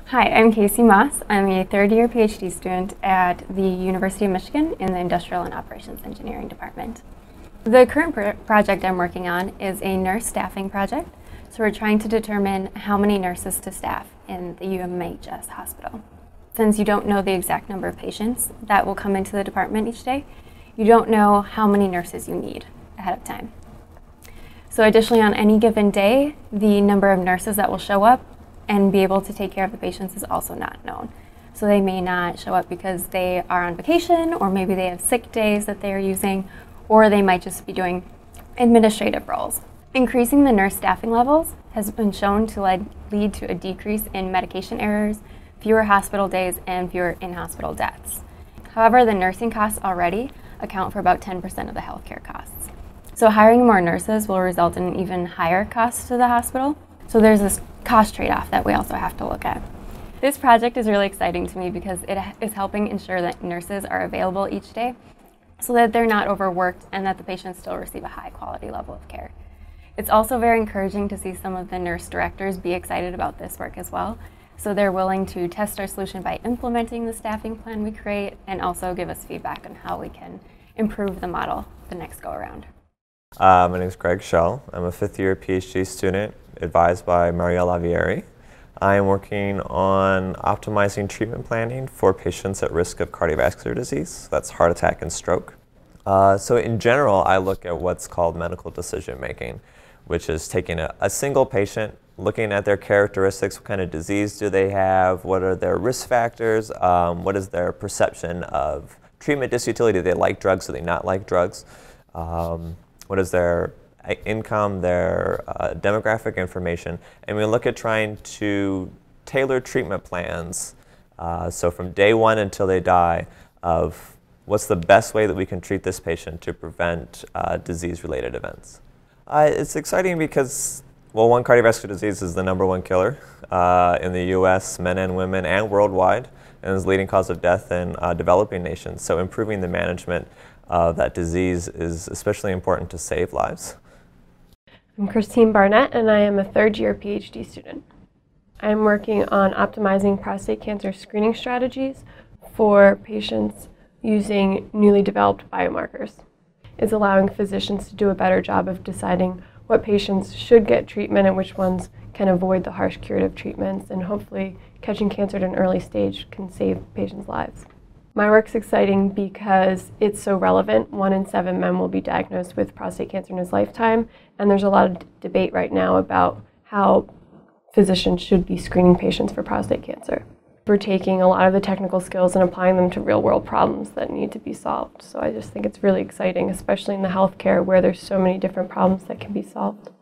Hi, I'm Kayse Maass. I'm a third-year PhD student at the University of Michigan in the Industrial and Operations Engineering Department. The current project I'm working on is a nurse staffing project. So we're trying to determine how many nurses to staff in the UMHS hospital. Since you don't know the exact number of patients that will come into the department each day, you don't know how many nurses you need ahead of time. So additionally, on any given day, the number of nurses that will show up and be able to take care of the patients is also not known. So they may not show up because they are on vacation, or maybe they have sick days that they are using, or they might just be doing administrative roles. Increasing the nurse staffing levels has been shown to lead to a decrease in medication errors, fewer hospital days, and fewer in-hospital deaths. However, the nursing costs already account for about 10% of the healthcare costs. So hiring more nurses will result in even higher costs to the hospital. So there's this cost trade-off that we also have to look at. This project is really exciting to me because it is helping ensure that nurses are available each day so that they're not overworked and that the patients still receive a high quality level of care. It's also very encouraging to see some of the nurse directors be excited about this work as well. So they're willing to test our solution by implementing the staffing plan we create and also give us feedback on how we can improve the model the next go around. My name is Gregg Schell. I'm a fifth-year PhD student advised by Maria Lavieri. I am working on optimizing treatment planning for patients at risk of cardiovascular disease. That's heart attack and stroke. So in general, I look at what's called medical decision making, which is taking a single patient, looking at their characteristics, what kind of disease do they have, what are their risk factors, what is their perception of treatment disutility, do they like drugs, do they not like drugs, what is their income, their demographic information, and we look at trying to tailor treatment plans, so from day one until they die, of what's the best way that we can treat this patient to prevent disease-related events. It's exciting because, well, one, cardiovascular disease is the #1 killer in the US, men and women, and worldwide, and is the leading cause of death in developing nations. So improving the management of that disease is especially important to save lives. I'm Christine Barnett, and I am a third-year PhD student. I'm working on optimizing prostate cancer screening strategies for patients using newly developed biomarkers. It's allowing physicians to do a better job of deciding what patients should get treatment and which ones can avoid the harsh curative treatments, and hopefully catching cancer at an early stage can save patients' lives. My work's exciting because it's so relevant. 1 in 7 men will be diagnosed with prostate cancer in his lifetime, and there's a lot of debate right now about how physicians should be screening patients for prostate cancer. We're taking a lot of the technical skills and applying them to real-world problems that need to be solved. So I just think it's really exciting, especially in the healthcare where there's so many different problems that can be solved.